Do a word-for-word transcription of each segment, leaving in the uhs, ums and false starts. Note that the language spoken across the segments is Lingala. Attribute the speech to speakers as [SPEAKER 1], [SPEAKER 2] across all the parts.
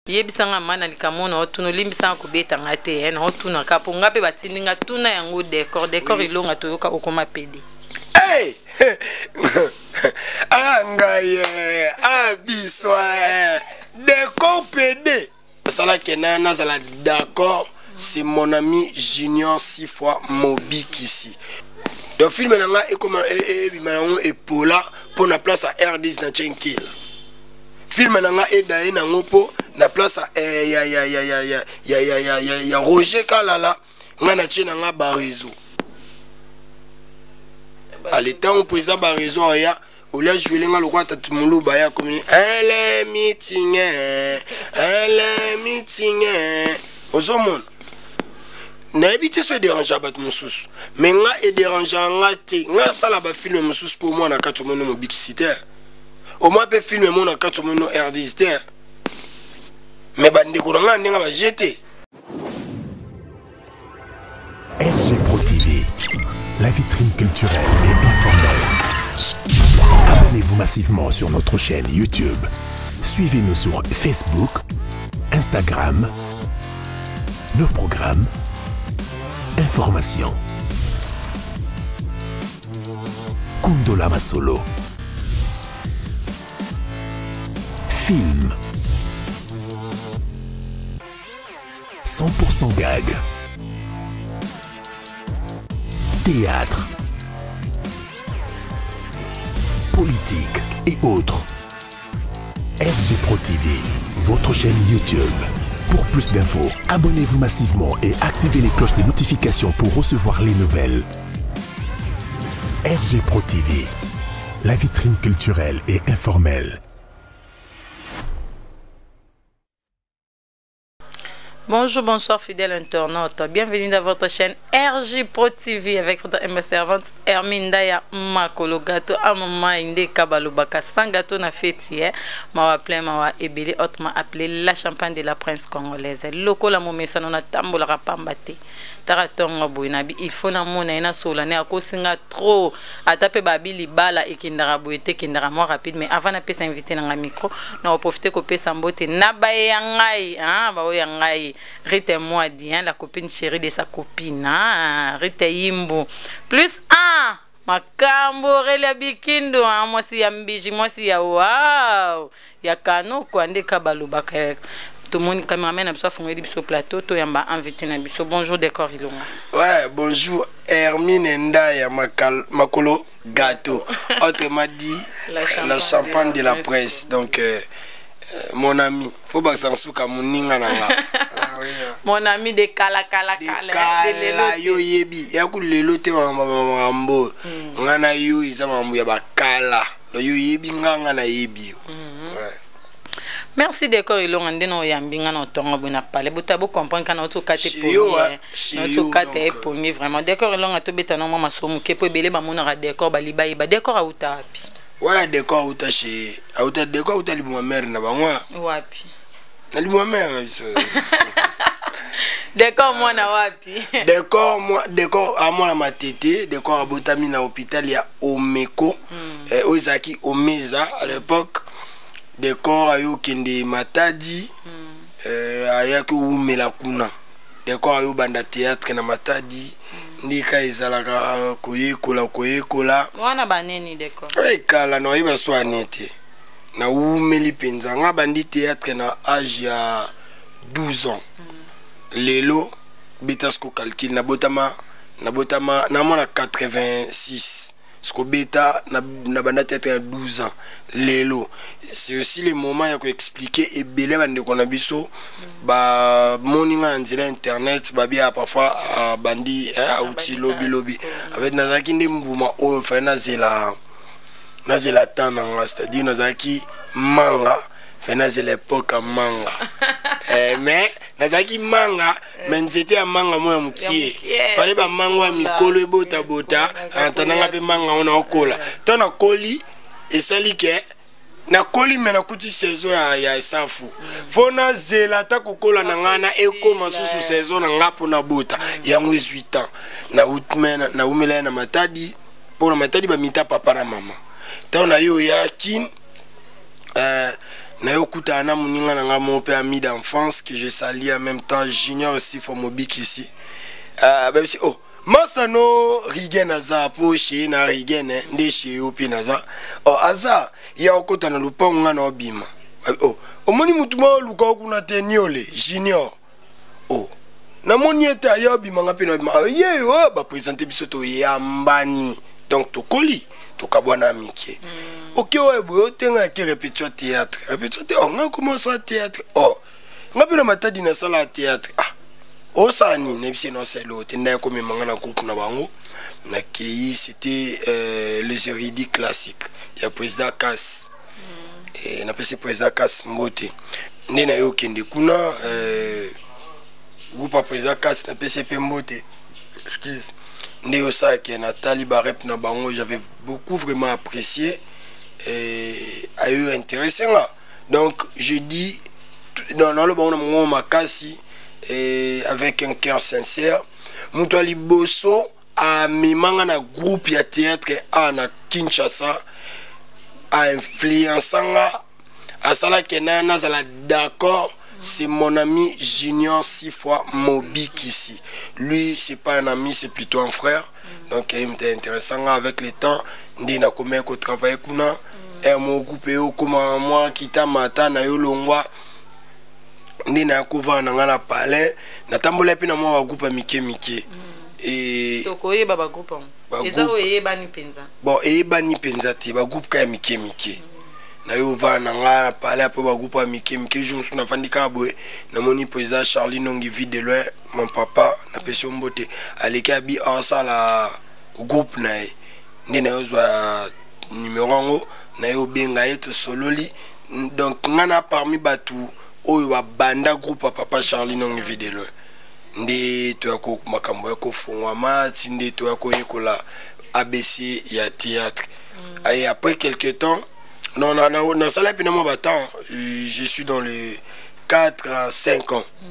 [SPEAKER 1] Yebisanga mana likamona otuno limbisanga kubeta ngate na otuna kapo ngape batindinga tuna yango décor décor ilonga toyoka okoma pedi.
[SPEAKER 2] Hey! Angaye, abiswa, décor pedi. Sala kenana sala d'accord, c'est mon ami Junior six fois Mobic ici. Le film nanga est comme et bimango et Paula pour na place à R dix na Chenkil. Film nanga est d'ailleurs na ngopo na place à ya ya ya ya ya ya ya ya ya ya Roger Kalala ngana tchena nga Barezo. À l'état où président Barezo ya au lieu de jouer nga lokwa tatumulu ba ya comme elle est meeting elle est meeting ozomon na éviter ce déranger bat mususu mais nga e déranger nga te nga sala ba film mususu pour moi na katomono mobilité au moins peut filmer mon na katomono R dix mais bande ko nga ndinga ba jeter.
[SPEAKER 3] R G Pro T V, la vitrine culturelle et informelle. Abonnez-vous massivement sur notre chaîne YouTube. Suivez-nous sur Facebook, Instagram. Nos programmes, informations. Kundola Masolo. Film. cent pour cent gag. Théâtre. Politique et autres. R G Pro T V, votre chaîne YouTube. Pour plus d'infos, abonnez-vous massivement et activez les cloches de notification pour recevoir les nouvelles. R G Pro T V, la vitrine culturelle et informelle.
[SPEAKER 1] Bonjour, bonsoir fidèles internautes. Bienvenue dans votre chaîne R G Pro T V avec votre servante Hermine Daya Makolo Gato Amama Inde Kabalubaka sans gâteau na fêti mawa plein mawa ebele autrement appelé la champagne de la prince congolaise. Loko la momesa nona tambola rapambate. Taratonga boinabi il faut na mona ina solane akosinga trop atape babili bala ekindara boete kindara moi rapide mais avant na pesa invité na micro na profiter ko pesa mbote na baye yangai hein ba yangai Rita moi dit la copine chérie de sa copine hein Rita Yimbo plus un makambo rela bikindo hein moi si ya mbiji moi si ya wow ya kano kwande kabalubaka tout le monde cameraman a besoin de faire plateau to yamba invité na biso bonjour décor ilonga. Ouais,
[SPEAKER 2] bonjour Hermine Ndaya Makolo Gato. Autrement dit la champagne, la champagne de la presse. Donc euh, euh, mon ami, faut pas s'en souka moninga nanga.
[SPEAKER 1] Mon ami de kala kala kala.
[SPEAKER 2] Kala yo yebi. Ya ku lelo te mambo. Ngana yo isa mambo ya bakala. Yo yebi nganga na yebi. Ouais.
[SPEAKER 1] Merci décor il on ndeno yambinga na tongo bona parler botabo comprendre kana oto kate poni notre kate poni vraiment décor il on a to beta no mama somu ke po bele ba mona décor ba liba ba décor auta api
[SPEAKER 2] ouais décor auta chez auta décor auta libo mère na bangwa
[SPEAKER 1] wapi
[SPEAKER 2] na libo mère na biso
[SPEAKER 1] décor moi na wapi
[SPEAKER 2] décor moi décor à moi na matete décor abotami na hôpital ya Omeko eh Ozaki Omeza à l'époque décor ayo kende Matadi euh ayaki umela kuna décor ayo banda théâtre na Matadi ndika ezalaka koyekola koyekola
[SPEAKER 1] wana baneni décor
[SPEAKER 2] eh kala no iba swanete na umeli penza nga bandi théâtre na âge ya douze ans lelo bitasko calcul na botama na botama na mona quatre-vingt-six Sko beta na na banda théâtre à douze ans lelo c'est aussi le moment ya ko expliquer et belé bande ko na biso ba moninga nzela internet ba bia parfois bandi hein outil lobby lobby avec nazaki ndembuma o fa na zela na zela tana c'est-à-dire nazaki manga fa na zela époque manga eh mais nazaki manga mais c'était un manga moi mukie fallait ba manga mikolo ebota bota antananga pe manga ona okola tona koli et salike na koli mena kuti saison ya ya safu fona zela ta kokola na ngana ekoma susu saison na ngapo na bota yango dix-huit ans na utmena na umela na Matadi pour na Matadi ba mita papa na mama tona yo ya kin euh na yo kuta na muninga na nga mon père ami d'enfance que je salue en même temps Junior aussi for Mobik ici. Ah ben si oh Masano Rigen aza po chez na Rigen nde chez opi naza. Oh aza ya okota na luponga na obima. Oh omoni mutuma luka kuna te niole Junior. Oh na moni eta ya obima nga pe na obima. Ye oh ba présenter biso to yambani. Donc to koli to kabwana miki. Ok ouais boy tenga ki répétition théâtre. Répétition théâtre. On a commencé à théâtre. Oh nga pe na matadi na sala théâtre. Ah Osani nebisi no selo tenda ko memanga na groupe na bango na ki c'était euh, les érudits classiques ya président Kass mm. et na pesi président Kass Mbote ndena yo kende kuna euh groupe président Kass na pesi pe Mbote excuse ndé yo ça que Nathalie Barep na bango j'avais beaucoup vraiment apprécié et a eu intéressant donc je dis dans dans le bango na mongo makasi et avec un cœur sincère Moutouali Bosso a mimanga na groupe ya théâtre a na Kinshasa a influençanga a sala kenana zala d'accord c'est mon ami Junior six fois Mobik ici lui c'est pas un ami c'est plutôt un frère donc il m'était intéressant avec le temps ndi na komé ko travailler kuna et mon groupe yo comme moi kita mata na yo longwa ndi na kuva na ngala palais na tambola pe na mwa groupe mike mike et
[SPEAKER 1] tokoye baba groupe eza oye bani penza
[SPEAKER 2] bon e bani penza ti ba groupe ka mike mike na yo va na ngala palais pe ba groupe mike mike jour suna fandika boy na moni président Charlie Nongi vide loin mon papa na pesio mbote aleka bi en la groupe na ndi na yo zwa numéro ngo na yo benga eto sololi donc ngana parmi batu oyo ba banda groupe papa Charlie Nongi videlo ndi to yako makambo yako fungwa mati ndi to yako yekola A B C ya théâtre mm. Et après quelque temps non non non dans ça là puis moi battant je suis dans les quatre à cinq ans mm.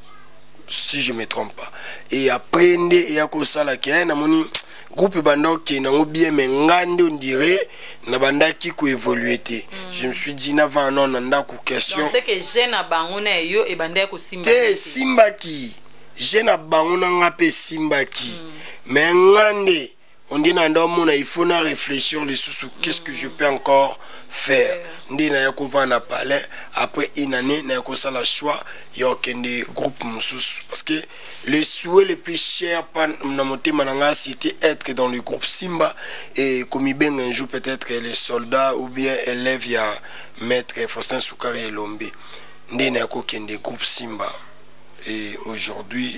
[SPEAKER 2] Si je me trompe pas et après ndi yako sala ke na moni groupe bando qui na bien mais ngande on dirait na banda qui ko évoluer té mm. Je me suis dit na va non nanda ku question
[SPEAKER 1] donc c'est que jeune abangona yo e banda ko simba
[SPEAKER 2] té simba ki jeune abangona ngape simba ki mm. Mais ngande on dit na ndo mona il faut na réfléchir les sous qu'est-ce que je peux encore faire ndi na yako va na palais après une année na yako ça la choix yo kende groupe mususu parce que le souhait le plus cher pan na motema nanga c'était être dans le groupe Simba et comme il ben un jour peut-être les soldats ou bien élèves ya maître Faustin Soukari Lombe ndi na yako kende groupe Simba et aujourd'hui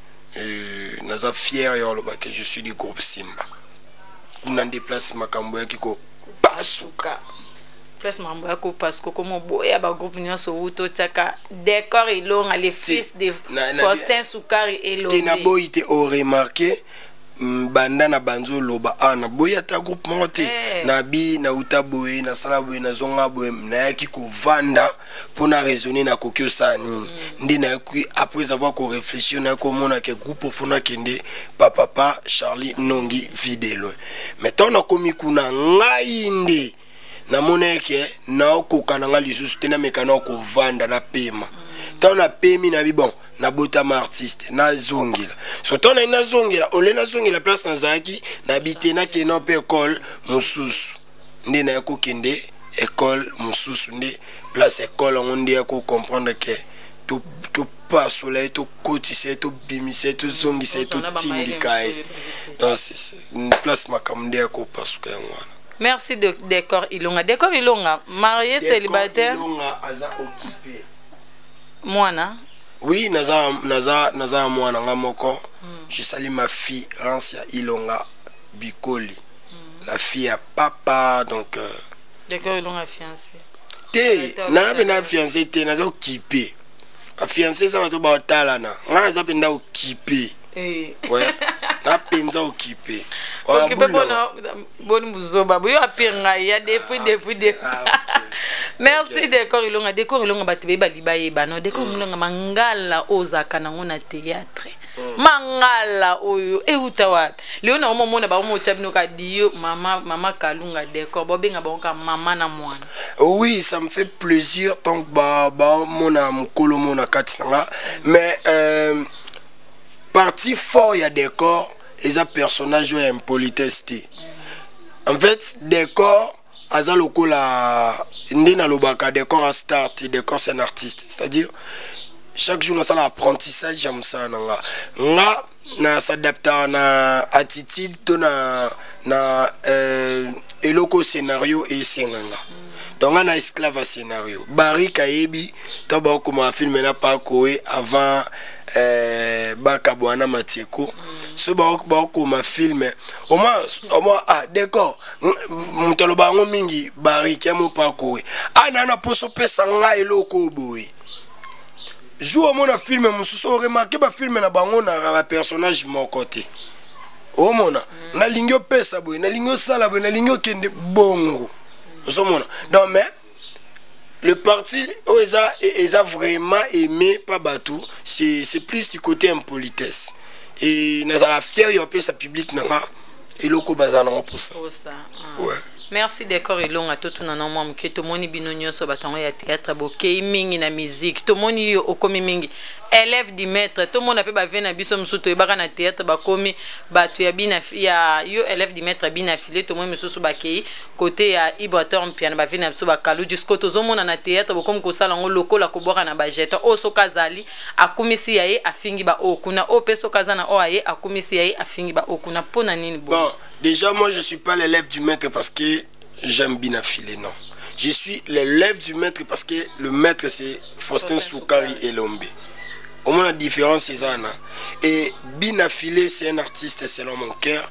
[SPEAKER 2] euh, naza fier yo lo ba que je suis du groupe Simba on en déplace makambo ya kiko basuka
[SPEAKER 1] place mambo yako parce que comme boya ba groupe nyonso wuto chaka décor ilonga les fils de Faustin Soukari Elombe
[SPEAKER 2] na boy te au remarqué banda na banzo loba ana boya ta groupe monté na bi na utaboye na sala boye na zonga boye na yaki ko vanda pour na raisonner na kokyo sa nini ndi na yaki après avoir ko réfléchir na ko mona ke groupe fona kende papa papa Charlie Nongi videlo maintenant na komi kuna ngai ndi na moneke na okoka na nga lisusu tena mekana ko vanda na pema tant na pemi na bi bon na botama artiste na zongela so tant na zongela ole na zongela place na zaki na bitena ke na pe école mususu ndi na ko kende école mususu ndi place école on ndi ko comprendre que tout tout pas soleil tout cotise tout bimise tout zongise tout tindikai donc c'est une place makamde ko parce que ngwana.
[SPEAKER 1] Merci de décor Ilonga. Décor Ilonga, marié, décor célibataire.
[SPEAKER 2] Ilonga aza occupé.
[SPEAKER 1] Moana.
[SPEAKER 2] Oui, naza naza naza moana ngamoko. Mm. Je salue ma fille Rancia Ilonga Bikoli. Mm. La fille à papa donc euh...
[SPEAKER 1] Décor Ilonga fiancé.
[SPEAKER 2] Té, na bena fiancé té naza occupé. A fiancé ça va to ba talana. Nga za benda occupé.
[SPEAKER 1] Eh.
[SPEAKER 2] Ouais. Na penza occupé.
[SPEAKER 1] occupé bona bon muzoba boyo apenga ya depuis depuis depuis merci décor ilonga décor ilonga batebe baliba yeba no décor ilonga mangala ozaka nango na théâtre mangala oyo euta wapi leo na omo mona ba omo chabino ka dio mama mama Kalunga décor bobenga bonka mama na mwana.
[SPEAKER 2] Oui, ça me fait plaisir tant que ba ba mona mukolo mona katinanga mais euh parti fort ya décor et un personnage ou un politesse. En fait décor aza lokola ndina lobaka décor a start décor c'est un artiste, c'est-à-dire chaque jour dans l'apprentissage j'aime ça nga nga na s'adapter na attitude to na na euh eloko scénario et senganga donc on a esclave à scénario Barry Kayebi to ba ko ma film na pa koé avant euh bakabwana Matieko so ba ko ma film au moins au moins ah d'accord mutalo bango mingi Barry kemo pa koé ana na poso pesa nga eloko boy joue mon film mususu remarqué ba film na bango na ba personnage mon côté o mona na lingyo pesa boy na lingyo sala boy na lingyo kende bongo o mona donc mais le parti oza eza vraiment aimé par Batou c'est c'est plus du côté impolitesse et na la fier yo pesa public na et loko bazana pour ça. Ouais.
[SPEAKER 1] Merci décor ilonga toto na nomwa mke to moni bino nyonso batango ya théâtre bokei mingi na musique to moni yo okomi mingi élève du maître to mona pe ba vena biso msuto ebaka na théâtre bakomi batu ya bina ya yo élève du maître bina filé to moni msusu bakei côté ya Ibrator mpiana ba vena biso bakalu jusqu'au to mona na théâtre bokomi ko sala ngo lokola ko boka na bajeta o sokazali akumisi yaye afingi ba okuna o peso kazana o aye akumisi yaye afingi ba okuna pona nini bo.
[SPEAKER 2] Bon, déjà moi je suis pas l'élève du maître parce que j'aime bien affiler, non. Je suis l'élève du maître parce que le maître c'est Faustin Soukari et Lombe. Au moins la différence c'est ça. Et Binafilé c'est un artiste selon mon cœur.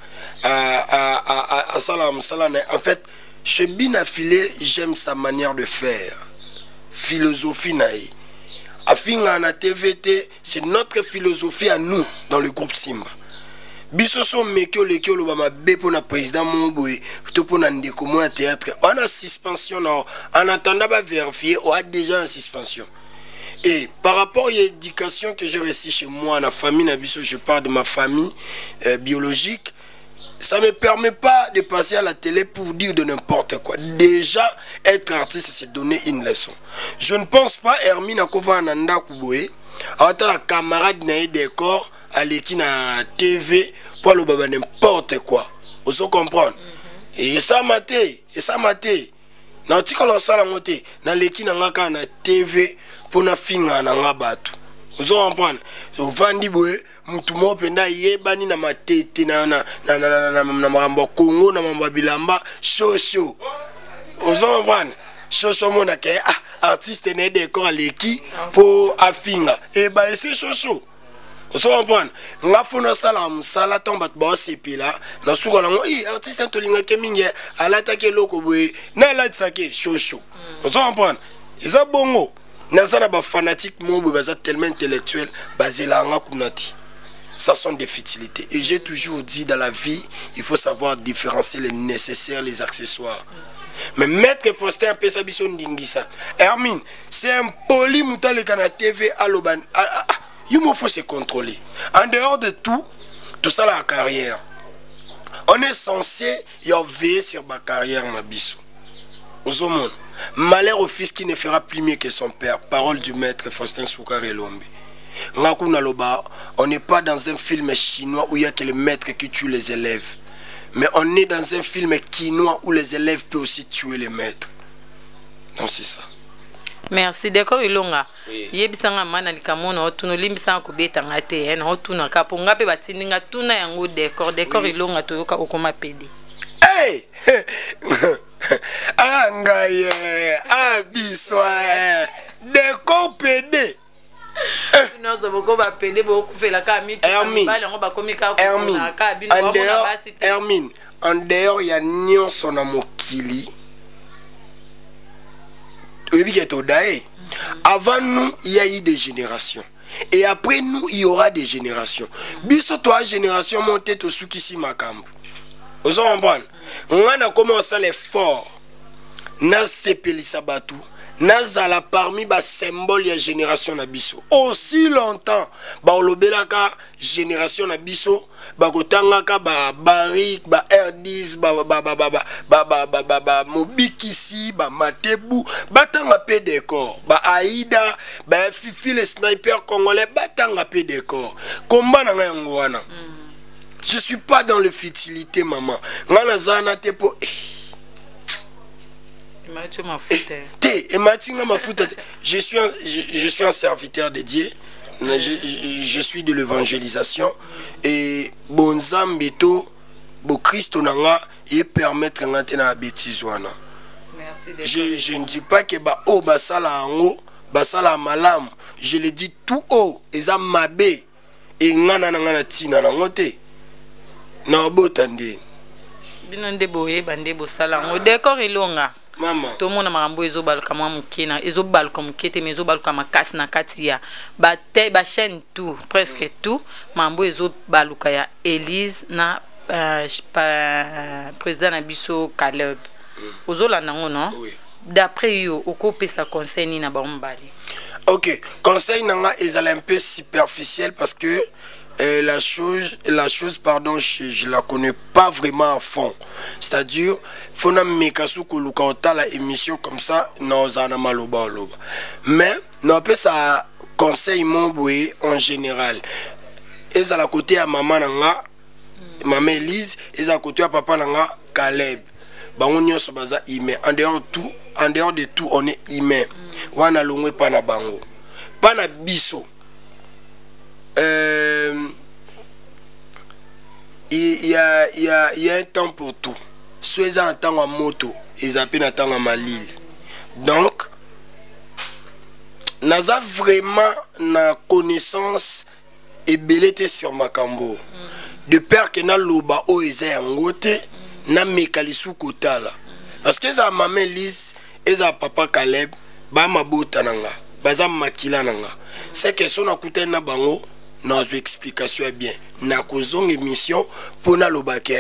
[SPEAKER 2] À Salam Salam. En fait, chez Binafilé j'aime sa manière de faire. Philosophie naïe. À Finga na T V T, c'est notre philosophie à nous dans le groupe Simba. Bisoso mekyo lekyo lo ba be pona président Momboy to pona ndeko mo théâtre on a suspension non en attendant ba vérifier on a déjà en suspension et par rapport à l'éducation que j'ai reçue chez moi la famille na biso je parle de ma famille euh, biologique ça me permet pas de passer à la télé pour dire de n'importe quoi. Déjà être artiste c'est donner une leçon. Je ne pense pas Hermine akova nanda kuboé ata la camarade na décor à l'équipe na T V pour le baba n'importe quoi. Vous se comprendre. Et ça maté, et ça maté. Na tika la sala ngote na l'équipe na ngaka na T V pour na finga na ngabatu. Vous se comprendre. Vandi boye mutu mo penda yebani na matete na na na na na na mambo Congo na mambo bilamba show show. Vous se comprendre. Show show mona ke ah artiste né décor à l'équipe pour afinga. Et bah c'est show show. Vous comprenez? Nga fona sala musala tomba ba sepila na suka lango eh artiste tolinga keminge alata ke loko boye na la tsake shosho. Vous comprenez? Isa bongo na sala ba fanatique mo bo baza tellement intellectuel basé la nga kunati. Ça sont des futilités et j'ai toujours dit dans la vie, il faut savoir différencier les nécessaires les accessoires. Mais maître Faustin pesa biso ndingisa. Hermine, c'est un poli mutale kana T V à l'oban. Il me faut se contrôler. En dehors de tout, tout ça la carrière. On est censé y veiller sur ma carrière, ma bisou. Aux hommes, malheur au fils qui ne fera plus mieux que son père. Parole du maître Faustin Soukari Lombe. On n'est pas dans un film chinois où il y a que le maître qui tue les élèves. Mais on est dans un film quinois où les élèves peuvent aussi tuer les maîtres. Donc c'est ça.
[SPEAKER 1] Merci décor ilonga yebisanga mana likamona otuno limbisanga kubeta ngate na otuna kapo ngape batindinga tuna yango décor décor ilonga toyoka okoma pedi
[SPEAKER 2] hey angaye abiswa décor pedi
[SPEAKER 1] non ça boko ba pedi boko fela ka miki bale ngo bakomi ka ko ka bino ba mona basi
[SPEAKER 2] Hermine en dehors ya nyonso na mokili. Avant nous, il y a eu des générations. Et après nous, il y aura des générations. Biso toi génération montée to sukisi makambu. Vous comprenez? On a commencé l'effort. Na sepelisa batu. Nazala parmi ba symbole ya génération na biso. Aussi longtemps ba olobelaka génération na biso ba kotangaka ba Barik ba R dix ba ba ba ba ba ba ba ba ba Mobikisi ba Matebu batanga pe décor ba Aïda ba Fifi le sniper congolais batanga pe décor. Combat na yango wana. Je suis pas dans le futilité maman. Ngana zana te po Je suis un, je, je suis un serviteur dédié. Je, je, je suis de l'évangélisation. Et bon zambeto, bon Christ nanga, il permettre ngate na bêtise wana. Je, je ne dis pas que ba oh basala ango, basala malam. Je le dis tout haut. Eza mabe. Et ngana ngana tina nangote. Na botande.
[SPEAKER 1] Binande boye bande bosala ango. Décor ilonga.
[SPEAKER 2] Maman.
[SPEAKER 1] Tout le monde m'a envoyé zo bal kama mukina, ezo bal comme kete mais zo bal kama kas na katia. Ba te ba chaîne tout, presque tout. M'a envoyé zo baluka ya Elise na euh, président na biso Caleb. Ozo la nango non? Oui. D'après yo, oko pesa conseil ni na ba mbali.
[SPEAKER 2] OK, conseil nanga est un peu superficiel parce que Euh, la chose, la chose, pardon, je, je la connais pas vraiment à fond. C'est-à-dire, faut na mekasu koluka ota la émission comme ça, non zana maloba loba. Mais non peut ça conseil mon boy en général. Et à la côté à maman nanga, maman Elise, et à côté à papa nanga Caleb. Ba on y so baza humain. En dehors de tout, en dehors de tout, on est humain. Wana longwe pa na bango. Pa na biso. Euh, il y a, il y a, il y a un temps pour tout. Soit un temps en moto, ils appellent un temps en malil. Donc, nous avons vraiment la connaissance et belleté sur Makambo. De peur que na loba o eza yangote, na mekalisu kotala. Parce que ça maman Lise et ça papa Caleb, ba mabota nanga, ba za makila nanga. C'est que son akute na bango. Nos explications bien. Na kozong émission pour na lobake.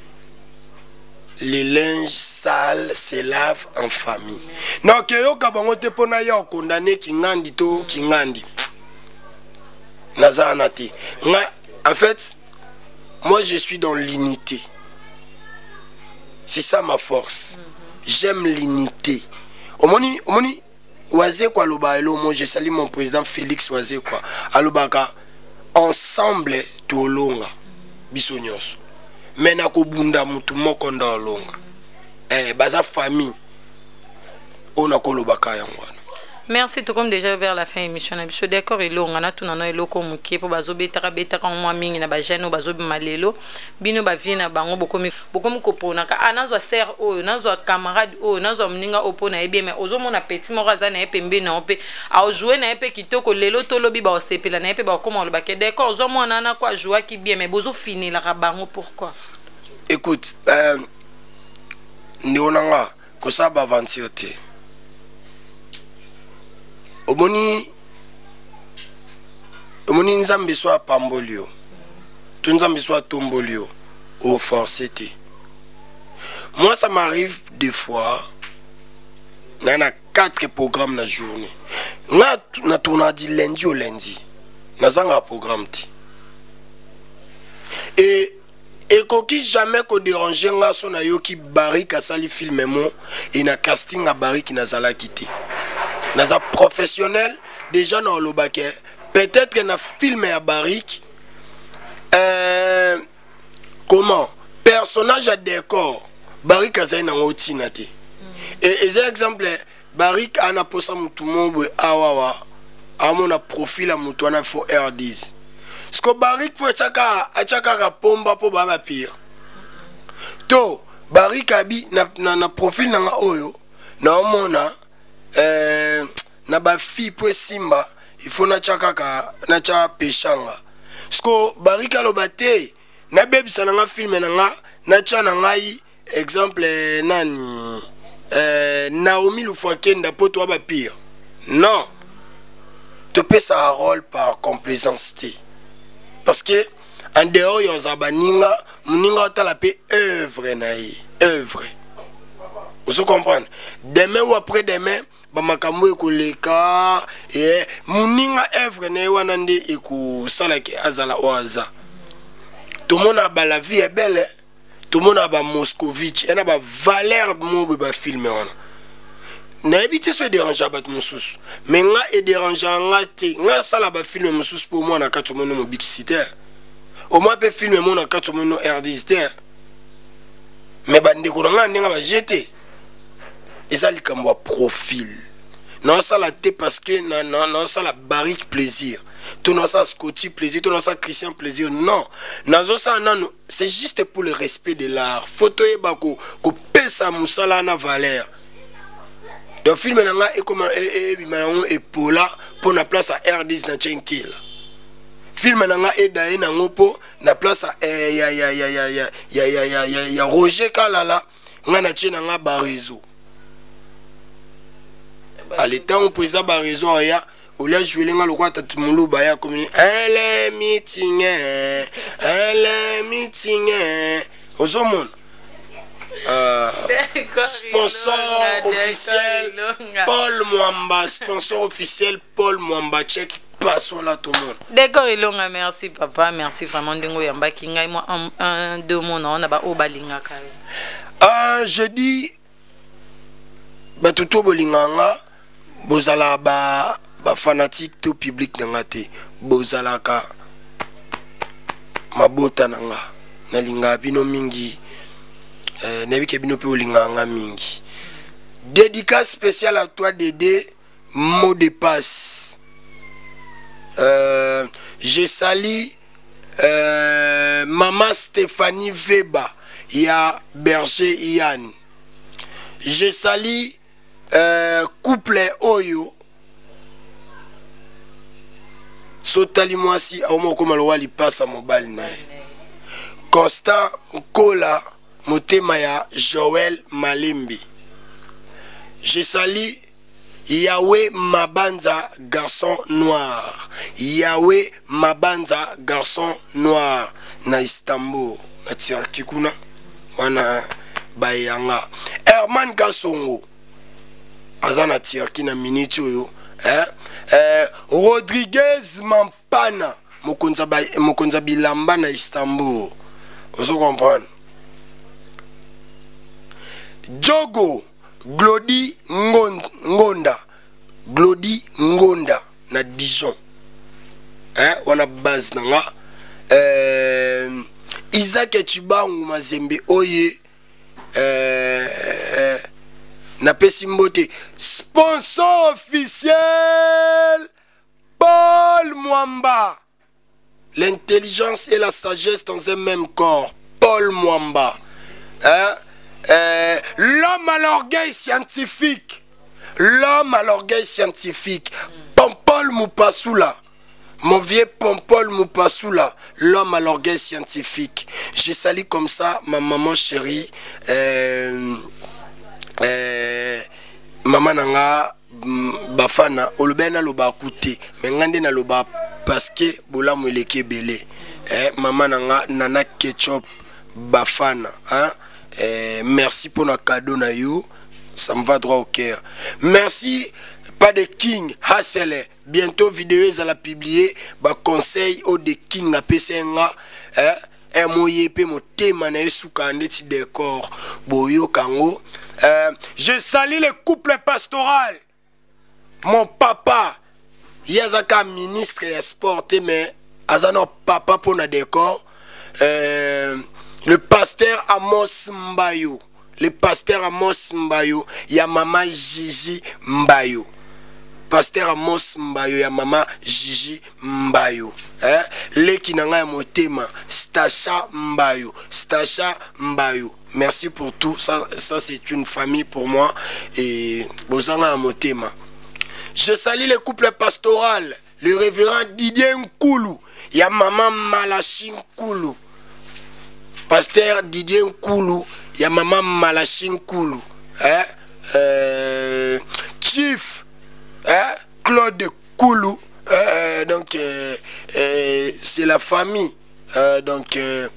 [SPEAKER 2] Les linges sales se lavent en famille. Non que yo kabango te pona ya condamné ki ngandi to ki ngandi. Naza anati. En fait, moi je suis dans l'unité. C'est ça ma force. J'aime l'unité. Omoni omoni waze kwa loba elo moi je salue mon président Félix waze kwa. Alobaka ensemble tolonga biso nyonso mais na kobunda mutu moko ndolonga eh baza famille ona kolobaka yango.
[SPEAKER 1] Merci tout comme déjà vers la fin émission na biso d'accord et longa na tuna na eloko mukie po bazo betaka betaka mwa mingi na ba jeune bazo malelo bino ba vie na bango bokomi bokomi kopona ka anazwa ser oyo nazwa camarade oyo nazwa mninga opona ebie mais ozo mona petit moko za na epembe na ope a jouer na epe kitoko lelo tolobi ba osepela na epe ba koma lo ba ke d'accord ozo mona na kwa jouer ki bien mais bozo finir la bango pourquoi?
[SPEAKER 2] Écoute, euh ndionanga ko sa ba vantiote. Omoni Omoni nzambe soit pambolio. Tu nzambe soit tombolio au forcété. Moi ça m'arrive des fois na quatre programmes la journée. Na na tourna di lundi au lundi. Na zanga programme ti. Et et koki jamais ko déranger nga so na yo ki Barik asali film mo et na casting a Barik na zala kité. Naza professionnel déjà dans le baquet peut-être que na film à Barik euh, comment personnage à décor Barik a na otina te et et exemple Barik ana posa mutu mombo awawa amona profil a mutu ana fo R dix ce que Barik faut chaka achaka ka pomba po baba pire to Barik abi na na, na profil na oyo na omona Euh, na ba fi po simba il faut na chaka ka na cha peshanga sko Barika lo bate na bebisa na nga film na nga na cha na ngai exemple nani euh, Naomi Lufakenda po to ba pire non te peut ça rôle par complaisance parce que en dehors ya ozaba ninga moninga otala pe œuvre na ye œuvre vous comprenez demain ou après demain bamakambo ekoleka e moninga œuvre na ye wana nde ekosalaki azala oaza tout le monde a la vie est belle tout le monde a Moscovitch et na ba valeur mo ba filmer wana na éviter se déranger bat mususu mais nga e déranger nga te nga sala ba filmer mususu pour moi na kati mono mobilisité au moins peut filmer mon na kati mono R dix mais ba ndeko nga ndinga ba jeter eza likambo profil non ça la té parce que non non non ça la barrique plaisir tout non ça Scotty plaisir tout non ça Christian plaisir non nazo ça non c'est juste pour le respect de l'art photo e bako ko pesa musala na valeur donc film nanga e comme e bimango e pola pour na place à R dix na Chenkila film nanga e dae na ngopo na place à ya ya ya ya ya ya ya ya ya Roger Kalala nga na tchena nga ba réseau à l'état on président ba réseau ya olia jouer nga lokwa tatu muluba ya comme elle est meeting elle est meeting ozomon euh sponsor officiel Paul Mwamba sponsor officiel Paul Mwamba check passe là tout le monde
[SPEAKER 1] d'accord ilonga merci papa merci vraiment ndingo yamba kinga moi un deux mots on a ba obalinga ka
[SPEAKER 2] ah je dis ba tuto bolinganga bozala ba ba fanatique tout public nanga te bozala ka mabota nanga nalinga bino mingi euh nebike bino pe olinganga mingi dédicace spéciale à toi Dédé mot de passe euh je salue euh maman Stéphanie Veba ya Berger Yann je salue euh couple Oyo sotali mwasi auma koma lowa li passa mobile na Constant Kola motema ya Joël Malembe je salue Yahweh Mabanza garçon noir Yahweh Mabanza garçon noir na Istanbul na Turquie kuna wana bayanga Herman Kasongo azana Turquie na minute oyo hein euh, Rodriguez Mampana mokonza ba mokonza bilamba na Istanbul vous comprenez Jogo Glody Ngonda Glody Ngonda na Dijon hein wana base nanga euh Isaac Chibangu Mazembe oye euh, euh na pesimbote sponsor officiel Paul Mwamba l'intelligence et la sagesse dans un même corps Paul Mwamba hein euh, l'homme à l'orgueil scientifique l'homme à l'orgueil scientifique Pompol Moupassoula mon vieux Pompol Moupassoula l'homme à l'orgueil scientifique je salue comme ça ma maman chérie euh, Euh, maman nanga bafana olobena loba kuté mais ngande na loba parce que bola moleke belé eh maman nanga nana ketchup bafana hein eh, merci pour notre cadeau na you ça me va droit au cœur merci pas de King Hassele bientôt vidéo à la publier ba conseil au de King na pesenga hein et moye pe motema na esuka ndeti décor boyo kango. Euh, je salue le couple pastoral. Mon papa, Yazaka ministre et sport, mais Azano papa pour na décor. Euh, le pasteur Amos Mbayo. Le pasteur Amos Mbayo. Ya maman Gigi Mbayo. Pasteur Amos Mbayo. Ya maman Gigi Mbayo. Hein? Le kinanga motema. Stacha Mbayo. Stacha Mbayo. Merci pour tout, ça, ça c'est une famille pour moi et Bozanga Motema. Je salue le couple pastoral, le révérend Didier Nkoulou, ya maman Malachi Nkoulou. Pasteur Didier Nkoulou, ya maman Malachi Nkoulou. Hein? Euh, Chief, hein? Claude Koulou. Euh, donc, euh, euh, c'est la famille. Euh, euh, donc euh,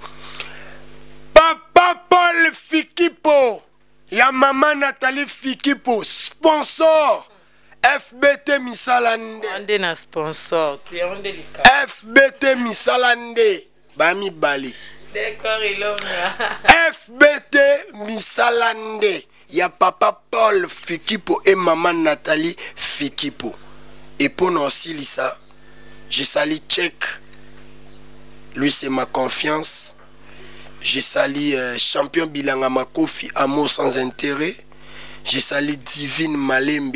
[SPEAKER 2] Papa Paul Fikipo, ya Maman Nathalie Fikipo, sponsor F B T Misalande.
[SPEAKER 1] On na sponsor,
[SPEAKER 2] F B T Misalande, Bami Bali.
[SPEAKER 1] D'accord, Ilonga.
[SPEAKER 2] F B T Misalande, ya Papa Paul Fikipo et Maman Nathalie Fikipo. Et pour nous aussi, Lisa, je salue Tchèque. Lui, c'est ma confiance. Je salue euh, champion Bilangama Kofi, amour sans intérêt. Je salue Divine Malembe.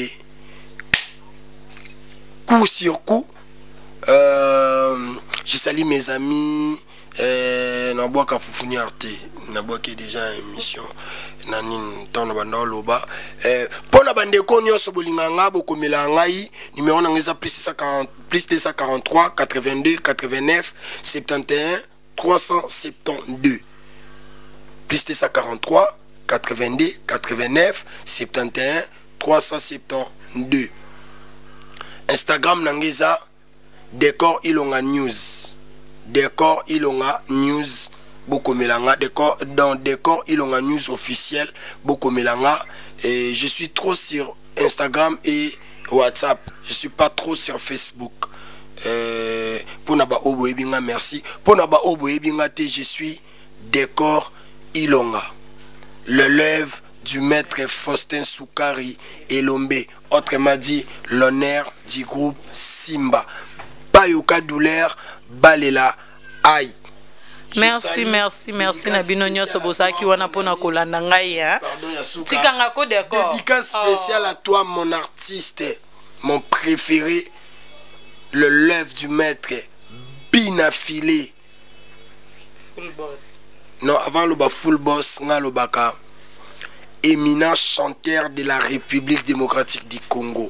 [SPEAKER 2] Coup sur coup. Euh, je salue mes amis. Euh, Naboaka Foufouni Arte. Naboaka déjà émission. Nanin ton banda loba euh pona bande ko nyoso bolinga nga bokomela ngai numéro nangeza plus deux cent quarante-trois quatre-vingt-deux quatre-vingt-neuf soixante et un trois cent soixante-douze plus deux cent quarante-trois quatre-vingt-deux quatre-vingt-neuf soixante et un trois cent soixante-douze. Instagram nangeza Décor Ilonga News, Décor Ilonga News. Beaucoup Melanga, dans Décor Ilonga News officiel, beaucoup Melanga. Et je suis trop sur Instagram et WhatsApp. Je suis pas trop sur Facebook. Euh, pour Naba Obo Ebinga, merci. Pour Naba Obo Ebinga, je suis Décor Ilonga. Le lève du maître Faustin Soukari Elombe. Autrement dit, l'honneur du groupe Simba. Bayuka douleur, Balela, aïe.
[SPEAKER 1] Merci, merci, merci Nabino Nyoso Bosaki wana pona kolanda ngai hein. Tikanga ko d'accord.
[SPEAKER 2] Dédicace spéciale à toi mon artiste, mon préféré, le lève du maître Binafilé.
[SPEAKER 1] Full boss.
[SPEAKER 2] Non, avant le ba full boss nga lo baka éminent chanteur de la République démocratique du Congo.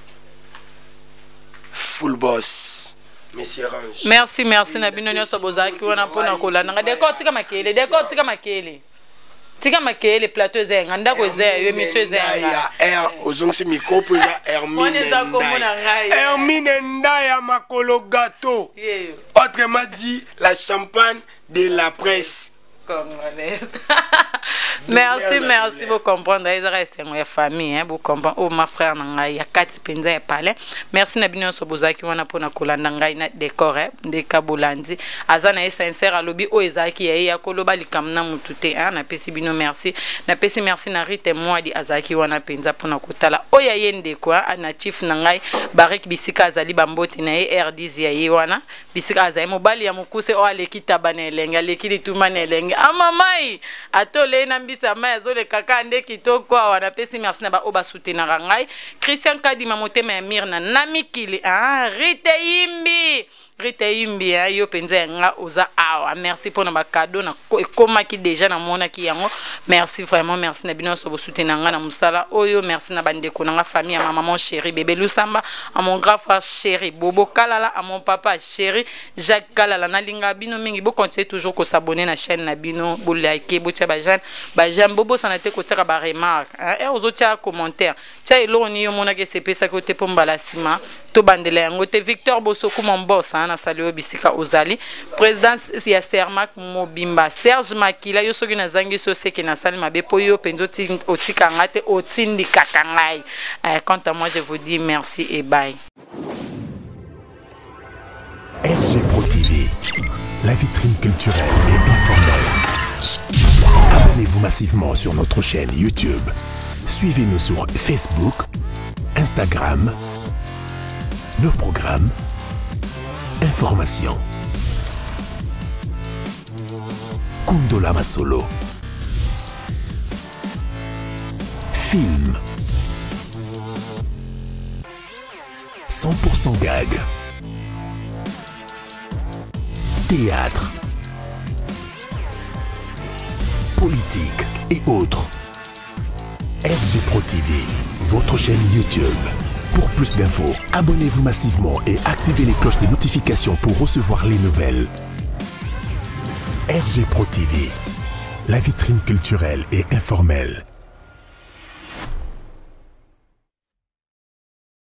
[SPEAKER 2] Full boss.
[SPEAKER 1] Merci, merci Nabino Nyoso Bozaki wana pona kolanda. Décor tika makele, décor tika makele. Tika makele plateau zenga ndako zenga yo monsieur zenga.
[SPEAKER 2] Ya R ozongsi micro pour ya Hermine. Hermine Ndaya makolo gâteau. Autrement dit la champagne de la presse
[SPEAKER 1] congolaise. Merci, merci, vous comprendre. Ils restent en famille, vous comprenez. Oh, ma frère, il y a quatre penza et palais. Merci, Nabino Sobozaki, on a pour na kolanda ngai na décor, de Kabolandi. Azana est sincère à lobby, oh, Ezaki, et ya koloba li kamna mutute, hein, na pesi bino merci. Na pesi merci na rite moi di Azaki, on a penza pour na kotala. Oh, ya yende quoi, natif nangai, barik bisika azali bamboti na e R dix ya ye wana. Bisika azali mobali ya mukuse, oh, aleki tabane lenga, aleki li tumane lenga. Ah, mamai, atole na mbisa ma azole kaka ande kitoko wana pesi merci na ba oba soutenir ngai Christian Kadima motema ya Mirna namikili ah Rite Yimbi Rite Yimbi yo penza nga oza awa merci pour na cadeau na koma ki déjà na mona ki yango merci vraiment merci na bino so soutenir nga na musala oyo merci na bande ko na famille ya maman chéri bébé Lusamba à mon grand frère chéri Bobo Kalala à mon papa chéri Jacques Kalala na linga bino mingi bo continuer toujours ko s'abonner na chaîne na bino bo like bo tia ba jeune ba j'aime bobo sana te ko tia ba remarque hein ozo tia commentaire tia elo ni yo mona ke sepesa ko te pombala sima to bandela yango te Victor Bosoko mon boss hein na salio bisika ozali président ya Sermak Mobimba Serge Makila yo soki na zangi so seki na sali mabe po yo penzo ti otikanga te otindi kakangai. Quant à moi je vous dis merci et bye.
[SPEAKER 3] R G Pro T V, la vitrine culturelle et informelle. Abonnez-vous massivement sur notre chaîne YouTube. Suivez-nous sur Facebook, Instagram. Nos programmes, informations. Kundola Masolo. Film. cent pour cent gag. Théâtre. Politique et autres. R G Pro T V, votre chaîne YouTube. Pour plus d'infos, abonnez-vous massivement et activez les cloches de notification pour recevoir les nouvelles. R G Pro T V, la vitrine culturelle et informelle.